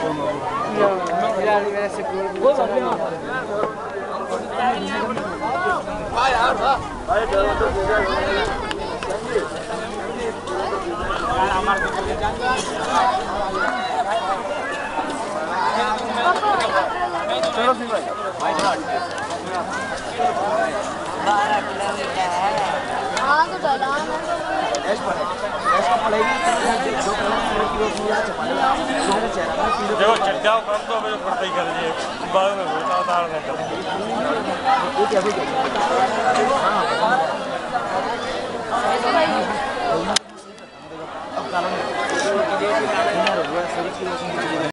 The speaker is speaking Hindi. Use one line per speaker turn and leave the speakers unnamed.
चलो फिर भाई
12 किलोमीटर है। हाँ तो ढलान है।
ऐश पड़ेगी 2
देखो चढ़ कर तो मुझे पड़ता ही कर दिए बाद में उतार नहीं कर
अब